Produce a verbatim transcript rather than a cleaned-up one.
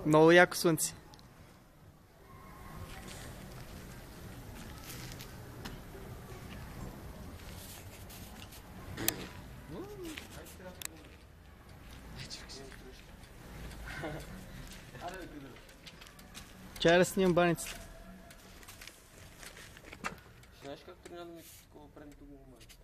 Много яко слънце. Чай да снимам баницата. Знаеш как трябва да ми такова предното го момент?